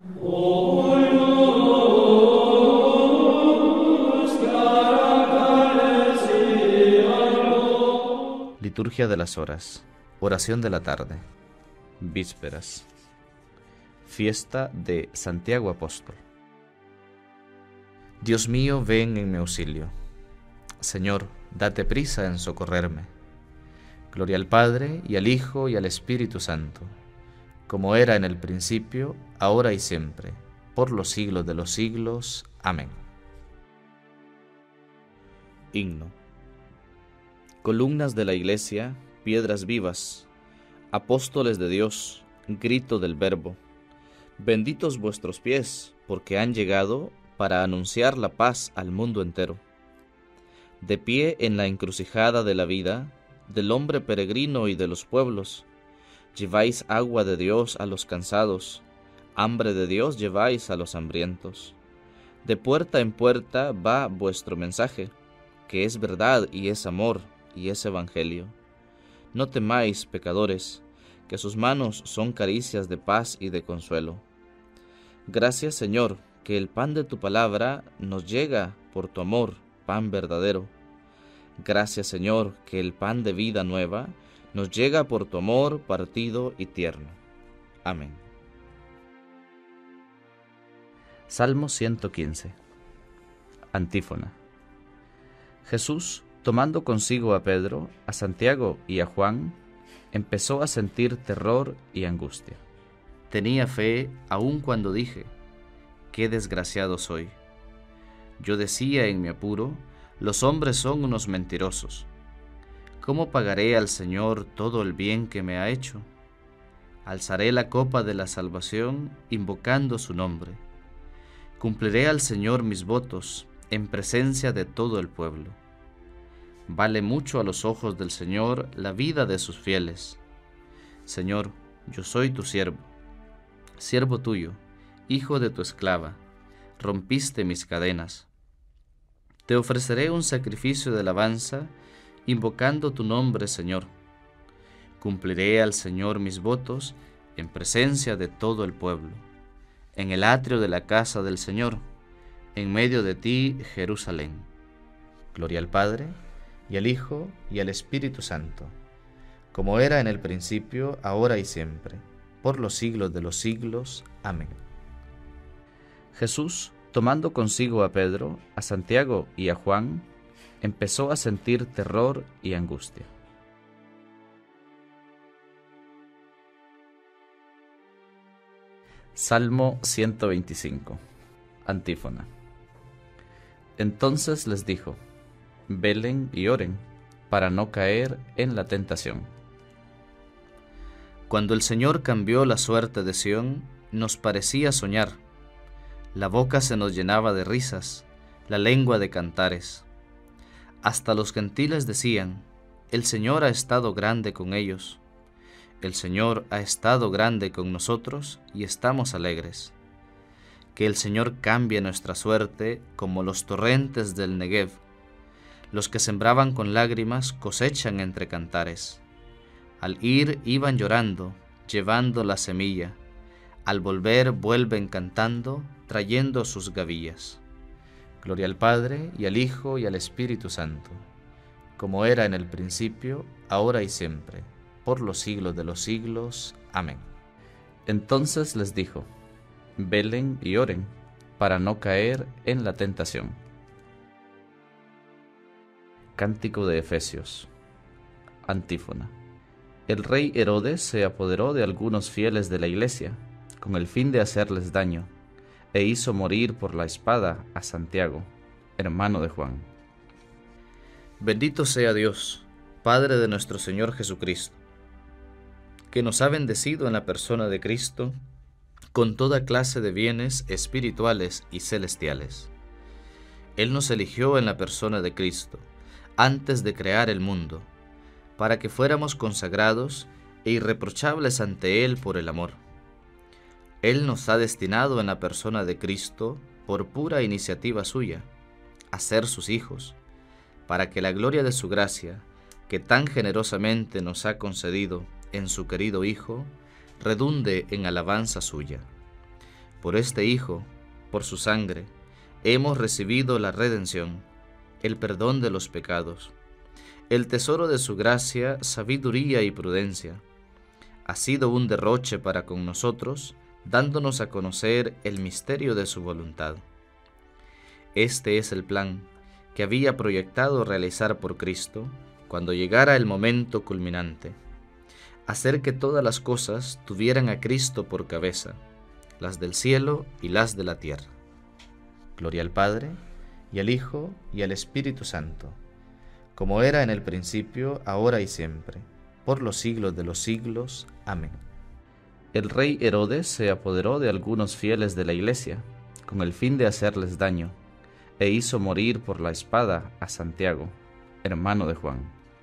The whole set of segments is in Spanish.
Liturgia de las horas, oración de la tarde, vísperas, fiesta de Santiago Apóstol. Dios mío, ven en mi auxilio. Señor, date prisa en socorrerme. Gloria al Padre, y al Hijo, y al Espíritu Santo, como era en el principio, ahora y siempre, por los siglos de los siglos. Amén. Himno. Columnas de la Iglesia, piedras vivas, apóstoles de Dios, grito del Verbo. Benditos vuestros pies, porque han llegado para anunciar la paz al mundo entero. De pie en la encrucijada de la vida, del hombre peregrino y de los pueblos, lleváis agua de Dios a los cansados, hambre de Dios lleváis a los hambrientos. De puerta en puerta va vuestro mensaje, que es verdad y es amor y es evangelio. No temáis, pecadores, que sus manos son caricias de paz y de consuelo. Gracias, Señor, que el pan de tu palabra nos llega por tu amor, pan verdadero. Gracias, Señor, que el pan de vida nueva nos llega por tu amor partido y tierno. Amén. Salmo 115. Antífona. Jesús, tomando consigo a Pedro, a Santiago y a Juan, empezó a sentir terror y angustia. Tenía fe aun cuando dije: qué desgraciado soy. Yo decía en mi apuro: los hombres son unos mentirosos. ¿Cómo pagaré al Señor todo el bien que me ha hecho? Alzaré la copa de la salvación invocando su nombre. Cumpliré al Señor mis votos en presencia de todo el pueblo. Vale mucho a los ojos del Señor la vida de sus fieles. Señor, yo soy tu siervo, siervo tuyo, hijo de tu esclava. Rompiste mis cadenas. Te ofreceré un sacrificio de alabanza, invocando tu nombre, Señor. Cumpliré al Señor mis votos en presencia de todo el pueblo, en el atrio de la casa del Señor, en medio de ti, Jerusalén. Gloria al Padre, y al Hijo, y al Espíritu Santo, como era en el principio, ahora y siempre, por los siglos de los siglos. Amén. Jesús, tomando consigo a Pedro, a Santiago y a Juan, empezó a sentir terror y angustia. Salmo 125. Antífona. Entonces les dijo: velen y oren, para no caer en la tentación. Cuando el Señor cambió la suerte de Sión, nos parecía soñar. La boca se nos llenaba de risas, la lengua de cantares. Hasta los gentiles decían: el Señor ha estado grande con ellos. El Señor ha estado grande con nosotros y estamos alegres. Que el Señor cambie nuestra suerte como los torrentes del Negev. Los que sembraban con lágrimas cosechan entre cantares. Al ir iban llorando, llevando la semilla. Al volver vuelven cantando, trayendo sus gavillas. Gloria al Padre, y al Hijo, y al Espíritu Santo, como era en el principio, ahora y siempre, por los siglos de los siglos. Amén. Entonces les dijo: velen y oren, para no caer en la tentación. Cántico de Efesios. Antífona. El rey Herodes se apoderó de algunos fieles de la iglesia, con el fin de hacerles daño, e hizo morir por la espada a Santiago, hermano de Juan. Bendito sea Dios, Padre de nuestro Señor Jesucristo, que nos ha bendecido en la persona de Cristo con toda clase de bienes espirituales y celestiales. Él nos eligió en la persona de Cristo, antes de crear el mundo, para que fuéramos consagrados e irreprochables ante Él por el amor. Él nos ha destinado en la persona de Cristo, por pura iniciativa suya, a ser sus hijos, para que la gloria de su gracia, que tan generosamente nos ha concedido en su querido Hijo, redunde en alabanza suya. Por este Hijo, por su sangre, hemos recibido la redención, el perdón de los pecados, el tesoro de su gracia, sabiduría y prudencia. Ha sido un derroche para con nosotros, dándonos a conocer el misterio de su voluntad. Este es el plan que había proyectado realizar por Cristo cuando llegara el momento culminante: hacer que todas las cosas tuvieran a Cristo por cabeza, las del cielo y las de la tierra. Gloria al Padre, y al Hijo, y al Espíritu Santo, como era en el principio, ahora y siempre, por los siglos de los siglos. Amén. El rey Herodes se apoderó de algunos fieles de la Iglesia, con el fin de hacerles daño, e hizo morir por la espada a Santiago, hermano de Juan.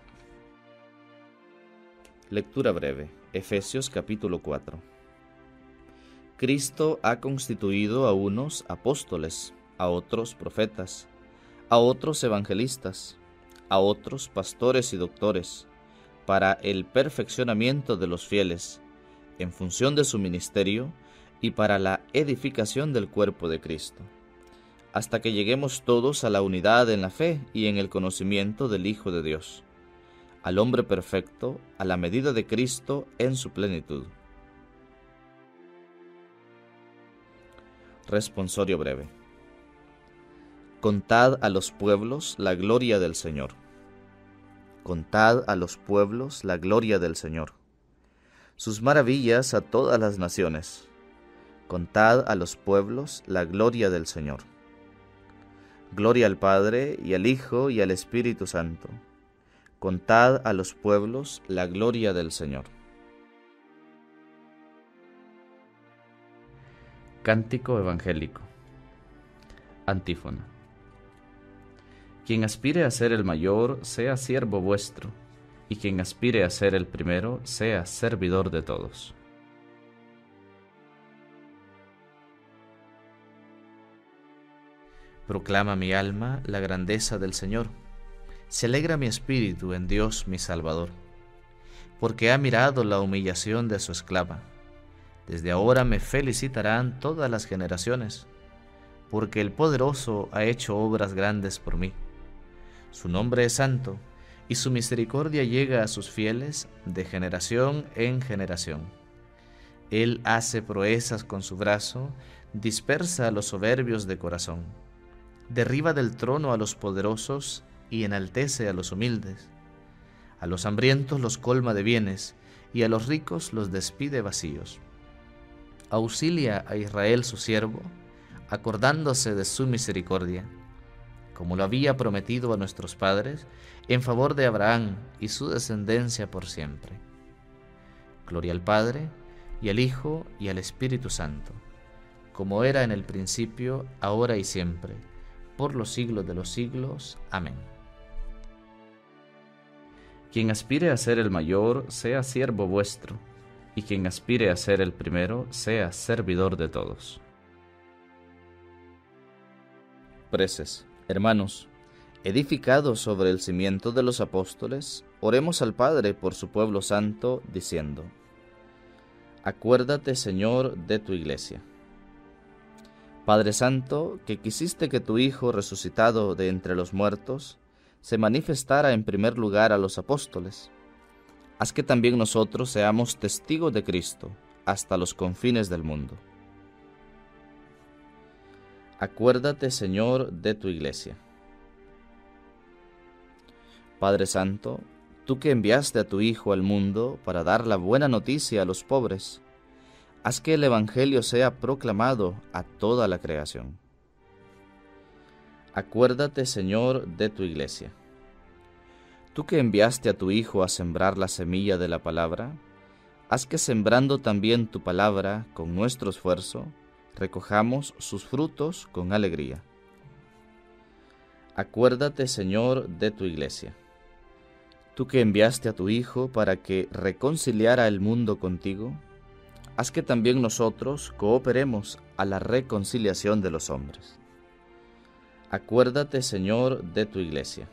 Lectura breve. Efesios capítulo 4. Cristo ha constituido a unos apóstoles, a otros profetas, a otros evangelistas, a otros pastores y doctores, para el perfeccionamiento de los fieles, en función de su ministerio y para la edificación del cuerpo de Cristo, hasta que lleguemos todos a la unidad en la fe y en el conocimiento del Hijo de Dios, al hombre perfecto, a la medida de Cristo en su plenitud. Responsorio breve. Contad a los pueblos la gloria del Señor. Contad a los pueblos la gloria del Señor, sus maravillas a todas las naciones. Contad a los pueblos la gloria del Señor. Gloria al Padre, y al Hijo, y al Espíritu Santo. Contad a los pueblos la gloria del Señor. Cántico evangélico. Antífona. Quien aspire a ser el mayor, sea siervo vuestro, y quien aspire a ser el primero, sea servidor de todos. Proclama mi alma la grandeza del Señor. Se alegra mi espíritu en Dios mi Salvador, porque ha mirado la humillación de su esclava. Desde ahora me felicitarán todas las generaciones, porque el Poderoso ha hecho obras grandes por mí. Su nombre es santo, y su misericordia llega a sus fieles de generación en generación. Él hace proezas con su brazo, dispersa a los soberbios de corazón, derriba del trono a los poderosos y enaltece a los humildes. A los hambrientos los colma de bienes, y a los ricos los despide vacíos. Auxilia a Israel su siervo, acordándose de su misericordia, como lo había prometido a nuestros padres, en favor de Abraham y su descendencia por siempre. Gloria al Padre, y al Hijo, y al Espíritu Santo, como era en el principio, ahora y siempre, por los siglos de los siglos. Amén. Quien aspire a ser el mayor, sea siervo vuestro, y quien aspire a ser el primero, sea servidor de todos. Preces. Hermanos, edificados sobre el cimiento de los apóstoles, oremos al Padre por su pueblo santo, diciendo: Acuérdate, Señor, de tu iglesia. Padre Santo, que quisiste que tu Hijo, resucitado de entre los muertos, se manifestara en primer lugar a los apóstoles, haz que también nosotros seamos testigos de Cristo hasta los confines del mundo. Acuérdate, Señor, de tu iglesia. Padre Santo, tú que enviaste a tu Hijo al mundo para dar la buena noticia a los pobres, haz que el Evangelio sea proclamado a toda la creación. Acuérdate, Señor, de tu iglesia. Tú que enviaste a tu Hijo a sembrar la semilla de la palabra, haz que sembrando también tu palabra con nuestro esfuerzo, recojamos sus frutos con alegría. Acuérdate, Señor, de tu iglesia. Tú que enviaste a tu Hijo para que reconciliara el mundo contigo, haz que también nosotros cooperemos a la reconciliación de los hombres. Acuérdate, Señor, de tu iglesia.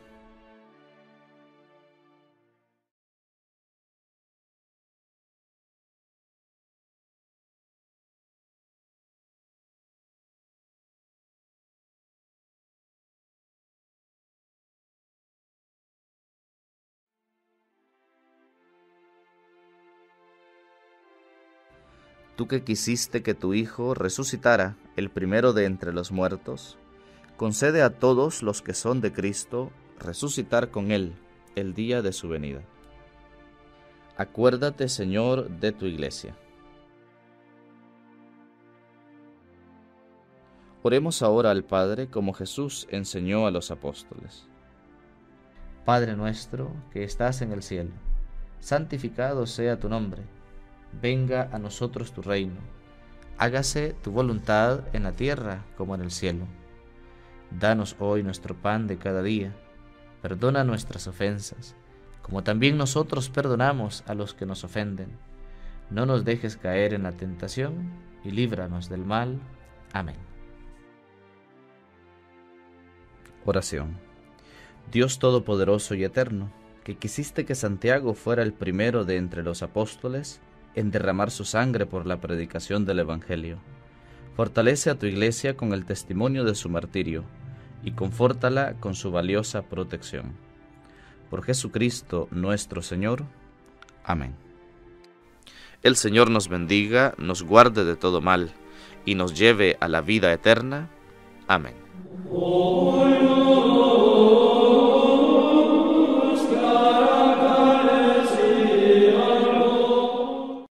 tú que quisiste que tu Hijo resucitara el primero de entre los muertos, concede a todos los que son de Cristo resucitar con Él el día de su venida. Acuérdate, Señor, de tu Iglesia. Oremos ahora al Padre como Jesús enseñó a los apóstoles. Padre nuestro que estás en el cielo, santificado sea tu nombre. Venga a nosotros tu reino. Hágase tu voluntad en la tierra como en el cielo. Danos hoy nuestro pan de cada día. Perdona nuestras ofensas, como también nosotros perdonamos a los que nos ofenden. No nos dejes caer en la tentación y líbranos del mal. Amén. Oración. Dios Todopoderoso y Eterno, que quisiste que Santiago fuera el primero de entre los apóstoles en derramar su sangre por la predicación del Evangelio, fortalece a tu Iglesia con el testimonio de su martirio y confórtala con su valiosa protección. Por Jesucristo nuestro Señor. Amén. El Señor nos bendiga, nos guarde de todo mal y nos lleve a la vida eterna. Amén.